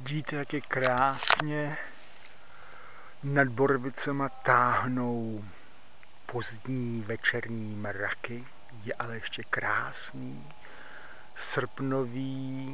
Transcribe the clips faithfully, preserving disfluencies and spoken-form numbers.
Vidíte, jak je krásně nad Borovicema táhnou pozdní večerní mraky. Je ale ještě krásný, srpnový,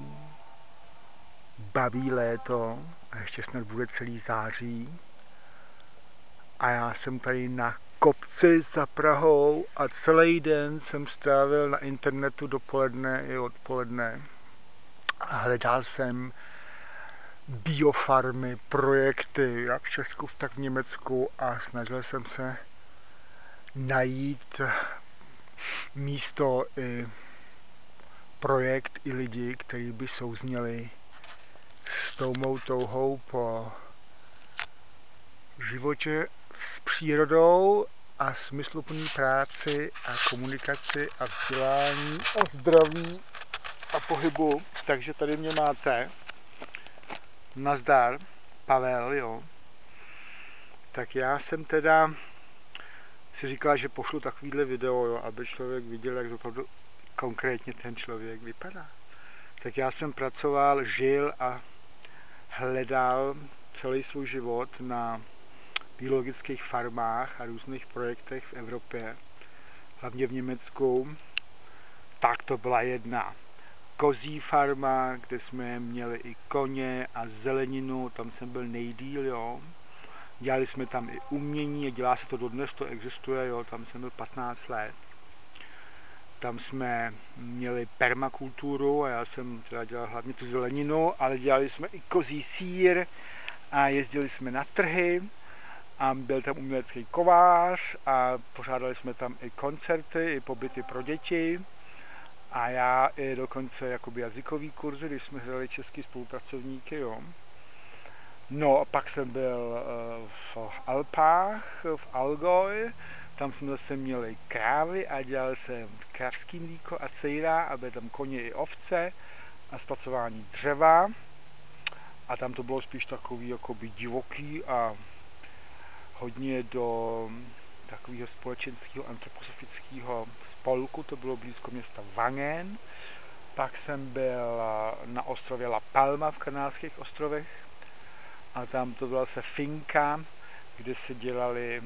baví léto a ještě snad bude celý září. A já jsem tady na kopci za Prahou a celý den jsem strávil na internetu dopoledne i odpoledne. A hledal jsem biofarmy, projekty, jak v Česku, tak v Německu a snažil jsem se najít místo i projekt i lidi, kteří by souzněli s tou mou touhou po životě s přírodou a smysluplný práci a komunikaci a vzdělání a zdraví a pohybu. Takže tady mě máte. Nazdar, Pavel, jo. Tak já jsem teda si říkal, že pošlu takovýhle video, jo, aby člověk viděl, jak opravdu konkrétně ten člověk vypadá. Tak já jsem pracoval, žil a hledal celý svůj život na biologických farmách a různých projektech v Evropě, hlavně v Německu. Tak to byla jedna kozí farma, kde jsme měli i koně a zeleninu, tam jsem byl nejdýl, jo. Dělali jsme tam i umění, dělá se to dodnes, to existuje, jo, tam jsem byl patnáct let. Tam jsme měli permakulturu a já jsem teda dělal hlavně tu zeleninu, ale dělali jsme i kozí sýr a jezdili jsme na trhy a byl tam umělecký kovář a pořádali jsme tam i koncerty, i pobyty pro děti a já i dokonce jakoby jazykový kurzy, když jsme hledali český spolupracovníky, jo. No a pak jsem byl v Alpách, v Allgäu, tam jsme zase měli krávy a dělal jsem kravský mlíko a sejra a byly tam koně i ovce a zpracování dřeva a tam to bylo spíš takový jakoby divoký a hodně do takového společenského antroposofického spolku, to bylo blízko města Wangen. Pak jsem byl na ostrově La Palma v Kanárských ostrovech a tam to byla se finka, kde se dělali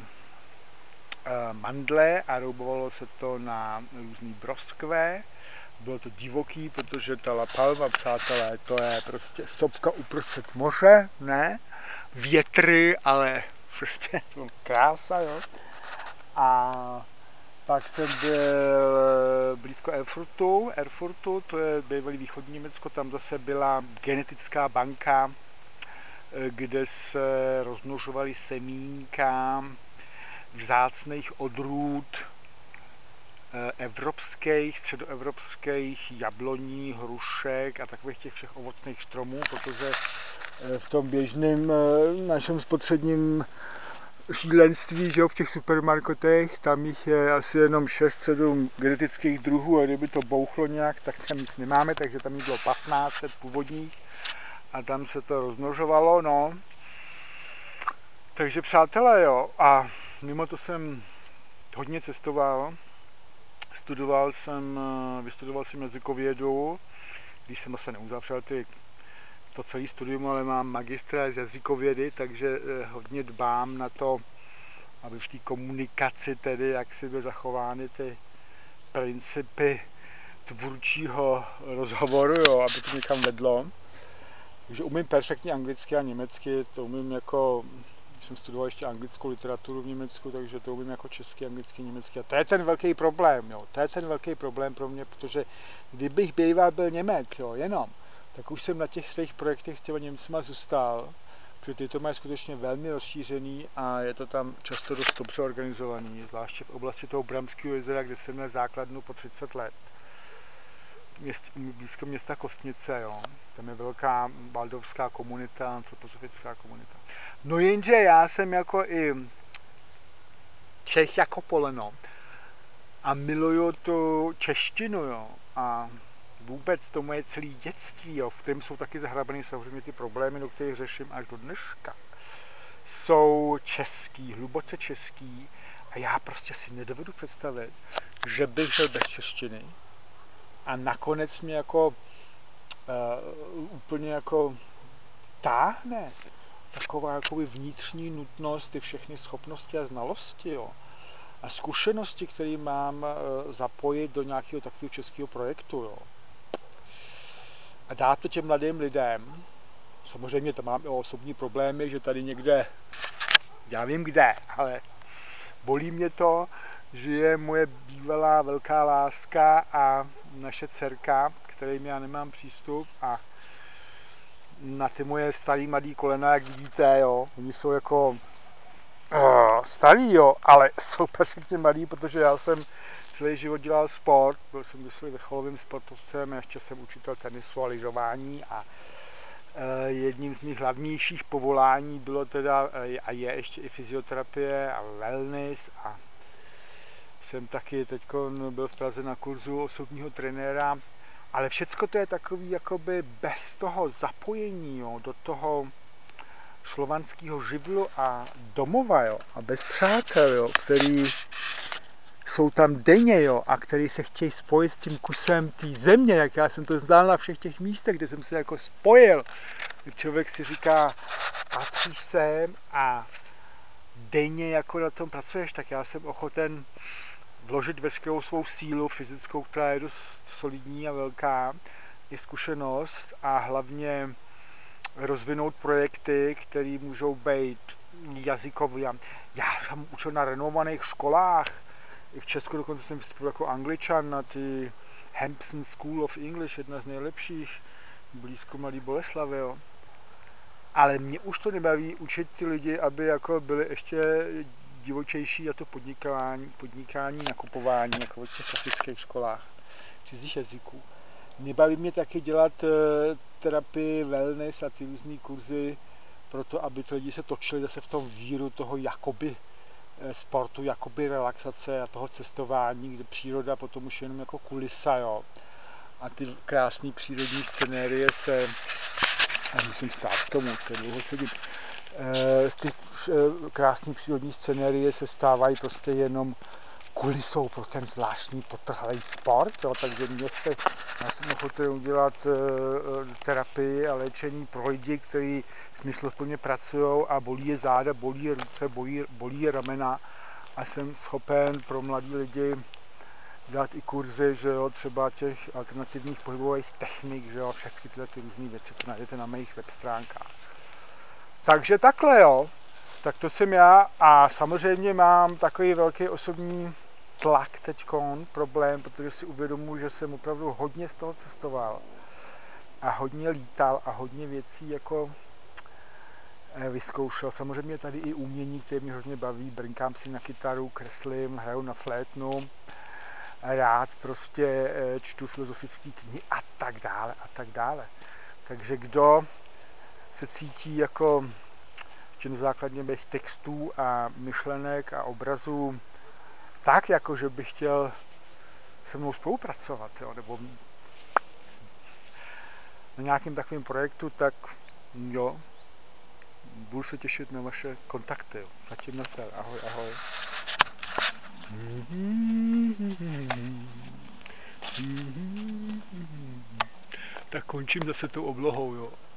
mandle a roubovalo se to na různý broskve. Bylo to divoký, protože ta La Palma, přátelé, to je prostě sopka uprostřed moře, ne? Větry, ale prostě krása, jo. A pak jsem byl blízko Erfurtu, Erfurtu, to je bývalý východní Německo, tam zase byla genetická banka, kde se rozmnožovaly semínka vzácných odrůd evropských, středoevropských jabloní, hrušek a takových těch všech ovocných stromů, protože v tom běžném našem spotřebním šílenství, že v těch supermarketech, tam jich je asi jenom šest sedm genetických druhů a kdyby to bouchlo nějak, tak tam nic nemáme, takže tam jich bylo patnáct set původních a tam se to rozmnožovalo, no. Takže přátelé, jo, a mimo to jsem hodně cestoval, studoval jsem, vystudoval jsem jazykovědu, když jsem zase neuzavřel ty, to celé studium, ale mám magistra z jazykovědy, takže hodně dbám na to, aby v té komunikaci tedy, jak si byly zachovány ty principy tvůrčího rozhovoru, jo, aby to někam vedlo. Takže umím perfektně anglicky a německy, to umím jako, jsem studoval ještě anglickou literaturu v Německu, takže to umím jako česky, anglicky, německy. A to je ten velký problém, jo. To je ten velký problém pro mě, protože kdybych býval byl Němec, jo, jenom, tak už jsem na těch svých projektech s těma Němcima zůstal, protože ty to mají skutečně velmi rozšířený a je to tam často dost dobře organizovaný, zvláště v oblasti toho Bramského jezera, kde jsem měl základnu po třicet let. Měst, blízko města Kostnice, jo. Tam je velká valdovská komunita, antroposofická komunita. No jenže já jsem jako i Čech jako poleno a miluju tu češtinu, jo. A vůbec to moje celé dětství, jo, v kterém jsou taky zahrabané samozřejmě ty problémy, do kterých řeším až do dneška, jsou český, hluboce český a já prostě si nedovedu představit, že bych žil bez češtiny. A nakonec mě jako uh, úplně jako táhne taková jakoby vnitřní nutnost, ty všechny schopnosti a znalosti, jo, a zkušenosti, které mám e, zapojit do nějakého takového českého projektu, jo. A dát to těm mladým lidem. Samozřejmě tam mám i osobní problémy, že tady někde, já vím kde, ale bolí mě to, že je moje bývalá velká láska a naše dcerka, kterým já nemám přístup, a na ty moje starý mladý kolena, jak vidíte, jo, oni jsou jako uh, starý, jo, ale jsou perfektně mladý, protože já jsem celý život dělal sport, byl jsem doslova vrcholovým sportovcem, ještě jsem učitel tenisu a lyžování a uh, jedním z mých hlavnějších povolání bylo teda uh, a je ještě i fyzioterapie a wellness, a jsem taky teď byl v Praze na kurzu osobního trenéra, ale všecko to je takový jakoby bez toho zapojení, jo, do toho slovanského živlu a domova, jo, a bez přátel, jo, který jsou tam denně, jo, a který se chtějí spojit s tím kusem té země, jak já jsem to znal na všech těch místech, kde jsem se jako spojil. Člověk si říká, patříš sem a denně jako na tom pracuješ, tak já jsem ochoten vložit veškerou svou sílu fyzickou, která je dost solidní a velká, i zkušenost, a hlavně rozvinout projekty, které můžou být jazykové. Já jsem učil na renomovaných školách, i v Česku dokonce jsem vystupoval jako Angličan na ty Hampson School of English, jedna z nejlepších, blízko Malý Boleslavy, jo. Ale mě už to nebaví učit ty lidi, aby jako byli ještě divočejší, a to podnikání, podnikání, nakupování, jako v těch klasických školách cizích jazyků. Nebaví mě taky dělat terapii, wellness a ty různý kurzy pro to, aby ty lidi se točili zase v tom víru toho jakoby sportu, jakoby relaxace a toho cestování, kde příroda potom už je jenom jako kulisa, jo. A ty krásné přírodní scenérie se, já musím stát k tomu, to je dlouho sedím, ty krásné přírodní scenérie se stávají prostě jenom kulisou pro ten zvláštní potrhlý sport, jo. Takže mě se, já jsem ochoten udělat terapii a léčení pro lidi, kteří smysluplně pracují a bolí je záda, bolí je ruce, bolí, bolí je ramena, a jsem schopen pro mladí lidi dát i kurzy, že jo, třeba těch alternativních pohybových technik, že jo, všechny tyhle ty různé věci, to najdete na mých web stránkách. Takže takhle, jo, tak to jsem já, a samozřejmě mám takový velký osobní tlak teďkon, problém, protože si uvědomuji, že jsem opravdu hodně z toho cestoval a hodně lítal a hodně věcí jako vyzkoušel. Samozřejmě tady i umění, které mě hodně baví, brnkám si na kytaru, kreslím, hraju na flétnu, rád prostě čtu filozofické knihy a tak dále a tak dále. Takže kdo se cítí jako na základě mých textů a myšlenek a obrazů tak, jako že bych chtěl se mnou spolupracovat, jo, nebo na nějakém takovém projektu, tak jo, budu se těšit na vaše kontakty. Jo. Zatím nazdar. Ahoj, ahoj. Tak končím zase tou oblohou, jo.